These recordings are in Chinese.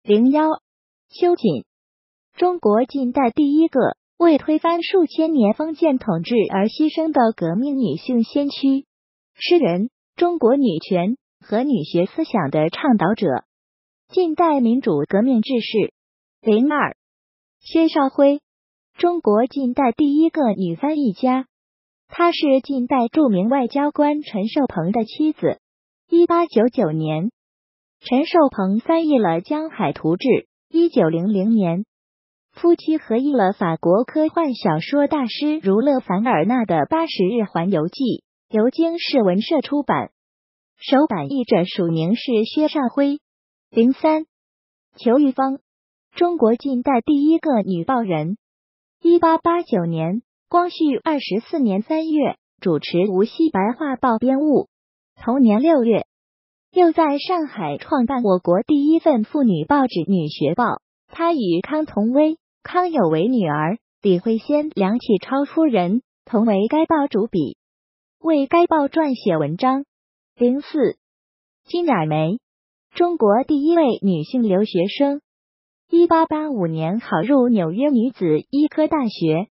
01秋瑾，中国近代第一个为推翻数千年封建统治而牺牲的革命女性先驱，诗人，中国女权和女学思想的倡导者，近代民主革命志士。02薛绍辉，中国近代第一个女翻译家，她是近代著名外交官陈寿鹏的妻子。1899年，陈寿鹏翻译了《江海图志》。1900年，夫妻合译了法国科幻小说大师儒勒·凡尔纳的《80日环游记》，由京市文社出版。首版译者署名是薛绍辉。03裘玉芳，中国近代第一个女报人。1889年，光绪24年3月，主持无锡白话报编务。同年6月，又在上海创办我国第一份妇女报纸《女学报》。她与康同威、康有为女儿李惠仙、梁启超夫人同为该报主笔，为该报撰写文章。04金雅梅，中国第一位女性留学生。1885年考入纽约女子医科大学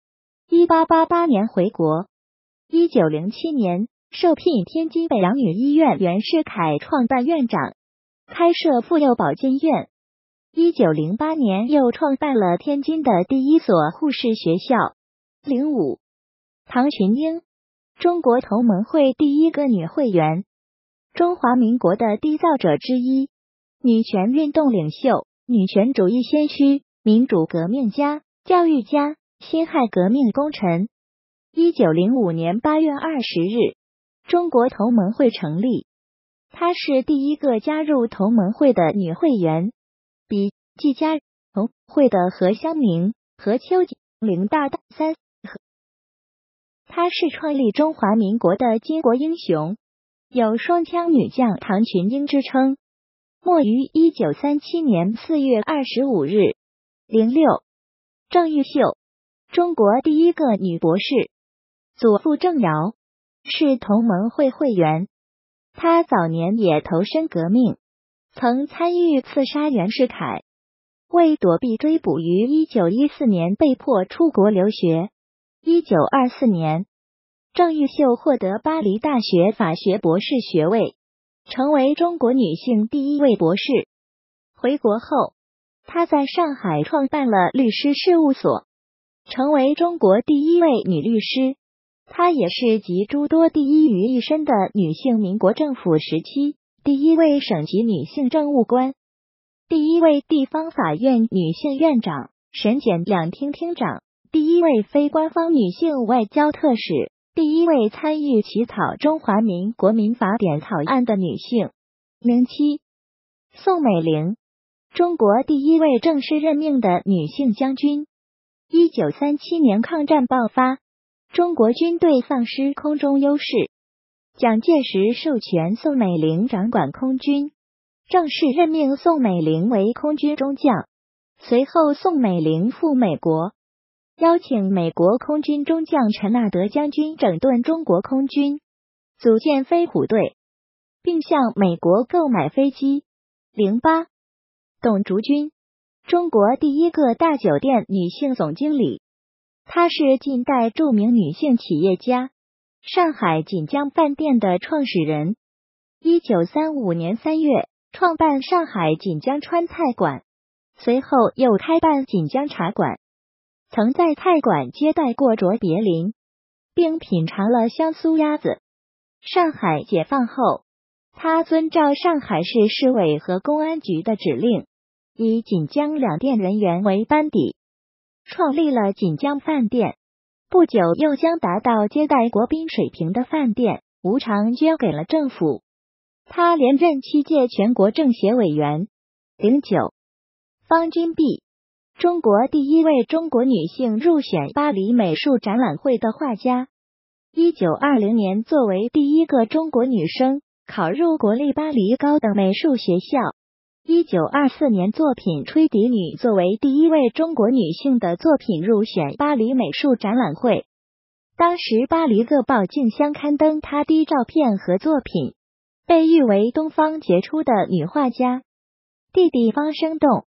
，1888年回国。1907年受聘天津北洋女医院袁世凯创办院长，开设妇幼保健院。1908年又创办了天津的第一所护士学校。05唐群英，中国同盟会第一个女会员，中华民国的缔造者之一，女权运动领袖，女权主义先驱，民主革命家，教育家，辛亥革命功臣。1905年8月20日，中国同盟会成立，她是第一个加入同盟会的女会员，比继加同会的何香凝、何秋瑾、林大大三。她是创立中华民国的巾帼英雄，有双枪女将唐群英之称。没于1937年4月25日。06郑玉秀，中国第一个女博士，祖父郑尧，是同盟会会员。她早年也投身革命，曾参与刺杀袁世凯，为躲避追捕于1914年被迫出国留学。1924年，郑玉秀获得巴黎大学法学博士学位，成为中国女性第一位博士。回国后，她在上海创办了律师事务所，成为中国第一位女律师。她也是集诸多第一于一身的女性民国政府时期第一位省级女性政务官，第一位地方法院女性院长、审检两厅厅长，第一位非官方女性外交特使，第一位参与起草中华民国民法典草案的女性。07宋美龄，中国第一位正式任命的女性将军。1937年抗战爆发，中国军队丧失空中优势，蒋介石授权宋美龄掌管空军，正式任命宋美龄为空军中将。随后宋美龄赴美国，邀请美国空军中将陈纳德将军整顿中国空军，组建飞虎队，并向美国购买飞机。08董竹君，中国第一个大酒店女性总经理，她是近代著名女性企业家，上海锦江饭店的创始人。1935年3月创办上海锦江川菜馆，随后又开办锦江茶馆，曾在菜馆接待过卓别林，并品尝了香酥鸭子。上海解放后，他遵照上海市市委和公安局的指令，以锦江两店人员为班底，创立了锦江饭店。不久又将达到接待国宾水平的饭店无偿捐给了政府。他连任7届全国政协委员。09方君碧，中国第一位中国女性入选巴黎美术展览会的画家。1920年作为第一个中国女生考入国立巴黎高等美术学校。1924年作品《吹笛女》作为第一位中国女性的作品入选巴黎美术展览会。当时巴黎各报竞相刊登她的照片和作品，被誉为东方杰出的女画家。弟弟方生动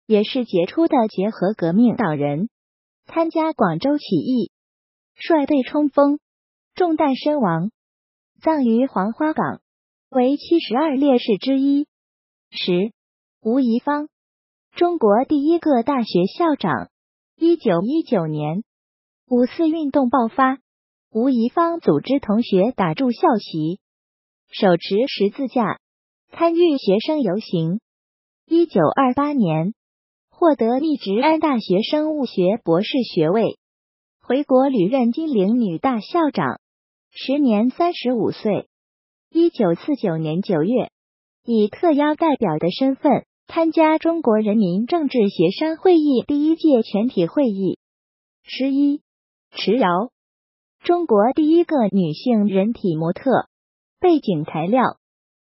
也是杰出的结合革命党人。参加广州起义，率队冲锋，中弹身亡，葬于黄花岗，为72烈士之一。10. 吴贻芳，中国第一个大学校长。1919年，五四运动爆发，吴贻芳组织同学打铸校旗，手持十字架，参与学生游行。1928年，获得密执安大学生物学博士学位，回国履任金陵女大校长，时年35岁。1949年9月，以特邀代表的身份参加中国人民政治协商会议第一届全体会议。11. 迟瑶，中国第一个女性人体模特。背景材料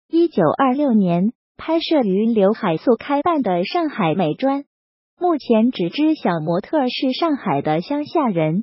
：1926年拍摄于刘海粟开办的上海美专，目前只知小模特是上海的乡下人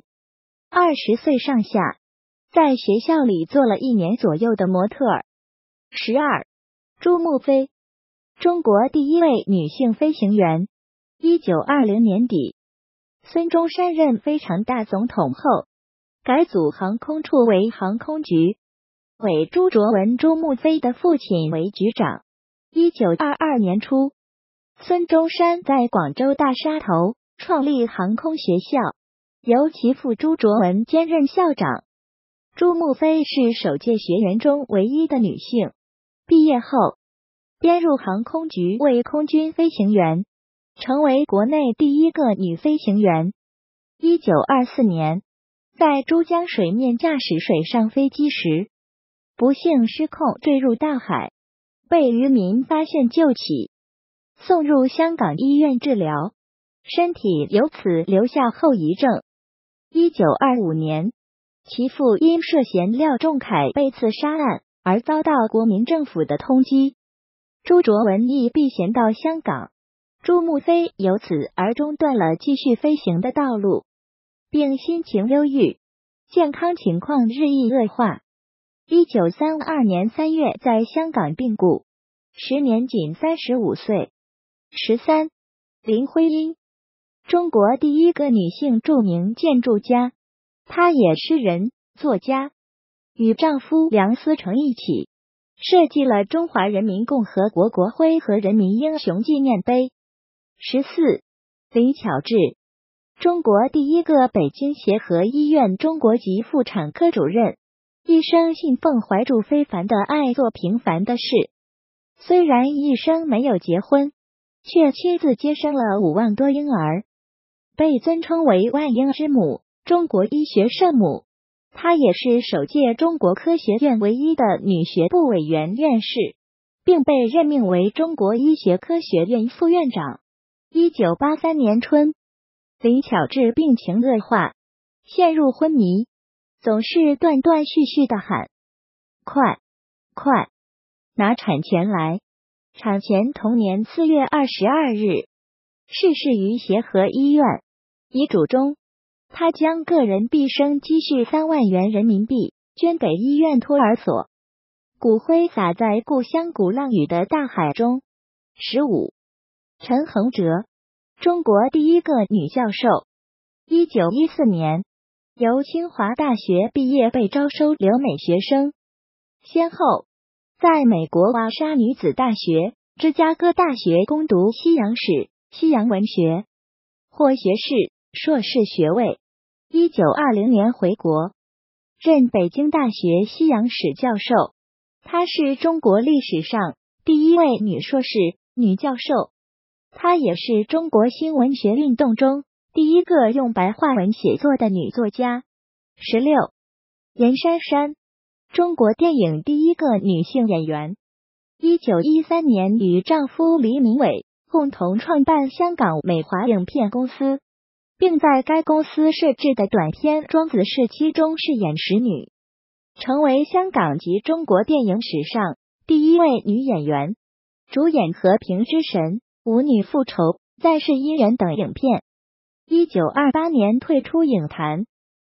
，20岁上下，在学校里做了1年左右的模特儿。12. 朱慕菲，中国第一位女性飞行员。1920年底，孙中山任非常大总统后，改组航空处为航空局，委朱卓文、朱慕菲的父亲为局长。1922年初，孙中山在广州大沙头创立航空学校，由其父朱卓文兼任校长。朱慕菲是首届学员中唯一的女性，毕业后编入航空局为空军飞行员，成为国内第一个女飞行员。1924年，在珠江水面驾驶水上飞机时，不幸失控坠入大海，被渔民发现救起，送入香港医院治疗，身体由此留下后遗症。1925年，其父因涉嫌廖仲恺被刺杀案而遭到国民政府的通缉，朱卓文亦避嫌到香港，朱慕菲由此而中断了继续飞行的道路，并心情忧郁，健康情况日益恶化。1932年3月在香港病故，时年仅35岁。13. 林徽因，中国第一个女性著名建筑家，她也诗人、作家，与丈夫梁思成一起设计了中华人民共和国国徽和人民英雄纪念碑。14. 林巧稚，中国第一个北京协和医院中国籍妇产科主任，一生信奉怀住非凡的爱做平凡的事，虽然一生没有结婚，却亲自接生了5万多婴儿，被尊称为万婴之母、中国医学圣母。她也是首届中国科学院唯一的女学部委员院士，并被任命为中国医学科学院副院长。1983年春，林巧稚病情恶化，陷入昏迷，总是断断续续地喊快快，拿产钳来。产前同年4月22日逝世于协和医院。遗嘱中，他将个人毕生积蓄3万元人民币捐给医院托儿所，骨灰撒在故乡鼓浪屿的大海中。15. 陈恒哲，中国第一个女教授。1914年，由清华大学毕业被招收留美学生，先后在美国瓦沙女子大学、芝加哥大学攻读西洋史、西洋文学，获学士、硕士学位。1920年回国，任北京大学西洋史教授。她是中国历史上第一位女硕士、女教授。她也是中国新文学运动中第一个用白话文写作的女作家。16. 严姗姗，中国电影第一个女性演员。1913年与丈夫黎明伟共同创办香港美华影片公司，并在该公司摄制的短片《庄子侍妻》中饰演使女，成为香港及中国电影史上第一位女演员，主演《和平之神》、《舞女复仇》、《再世伊人》等影片。1928年退出影坛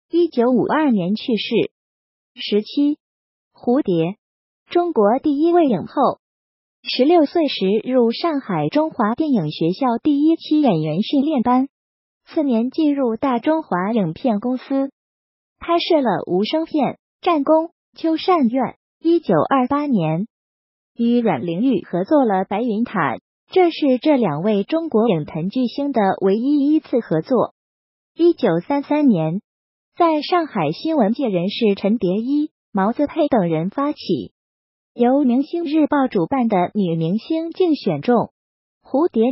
，1952年去世。17. 蝴蝶，中国第一位影后。 16岁时入上海中华电影学校第一期演员训练班，4年进入大中华影片公司，拍摄了无声片《战功》《秋善院》。1928年，与阮玲玉合作了《白云毯》，这是这2位中国影坛巨星的唯一一次合作。1933年，在上海新闻界人士陈蝶衣、毛子佩等人发起，由明星日报主办的女明星竞选中，蝴蝶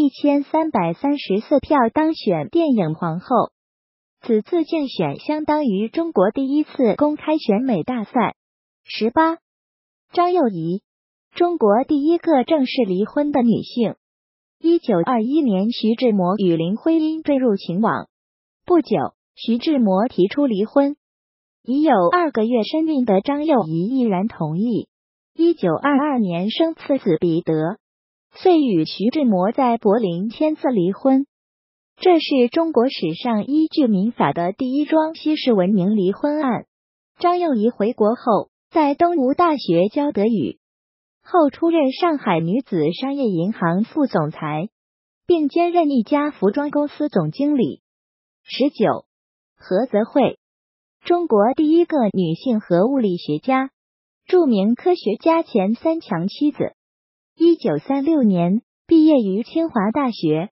21334票当选电影皇后。此次竞选相当于中国第一次公开选美大赛。18. 张幼仪，中国第一个正式离婚的女性。1921年，徐志摩与林徽因坠入情网，不久，徐志摩提出离婚，已有2个月身孕的张幼仪毅然同意。1922年生次子彼得，遂与徐志摩在柏林签字离婚。这是中国史上依据民法的第一桩西式文明离婚案。张幼仪回国后，在东吴大学教德语，后出任上海女子商业银行副总裁，并兼任一家服装公司总经理。19. 何泽慧，中国第一个女性核物理学家，著名科学家钱三强妻子。1936年毕业于清华大学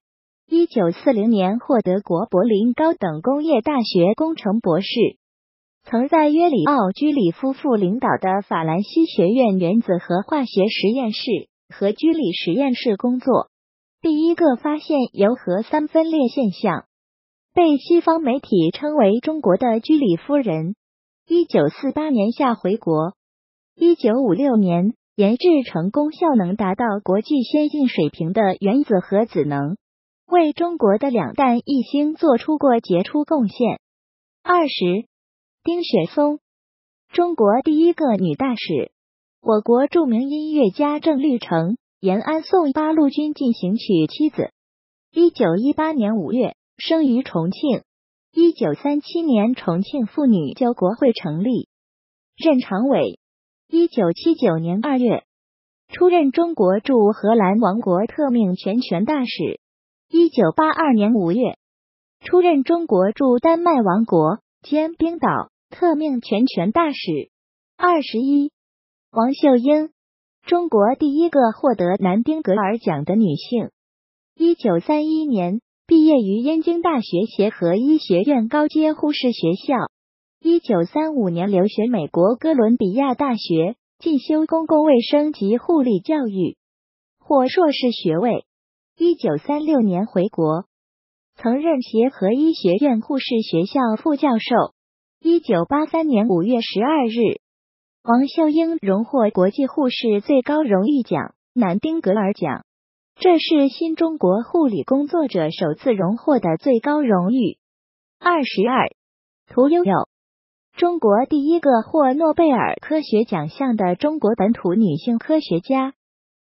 ，1940年获得国柏林高等工业大学工程博士。曾在约里奥·居里夫妇领导的法兰西学院原子核化学实验室和居里实验室工作，第一个发现铀核三分裂现象，被西方媒体称为中国的居里夫人。1948年下回国。1956年研制成功效能达到国际先进水平的原子核子能，为中国的2弹一星做出过杰出贡献。20. 丁雪松，中国第一个女大使，我国著名音乐家郑律成、延安送八路军进行曲妻子。1918年5月生于重庆。1937年重庆妇女救国会成立，任常委。1979年2月出任中国驻荷兰王国特命全权大使。1982年5月出任中国驻丹麦王国兼冰岛特命全权大使。21. 王秀英，中国第一个获得南丁格尔奖的女性。1931年毕业于燕京大学协和医学院高阶护士学校。1935年留学美国哥伦比亚大学，进修公共卫生及护理教育，获硕士学位。1936年回国，曾任协和医学院护士学校副教授。1983年5月12日，王秀英荣获国际护士最高荣誉奖南丁格尔奖，这是新中国护理工作者首次荣获的最高荣誉。22. 屠呦呦，中国第一个获诺贝尔科学奖项的中国本土女性科学家。